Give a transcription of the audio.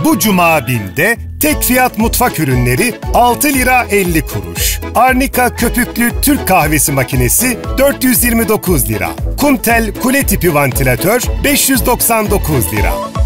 Bu cuma BİM'de tek fiyat mutfak ürünleri 6 lira 50 kuruş. Arnika köpüklü Türk kahvesi makinesi 429 lira. Kumtel kule tipi vantilatör 599 lira.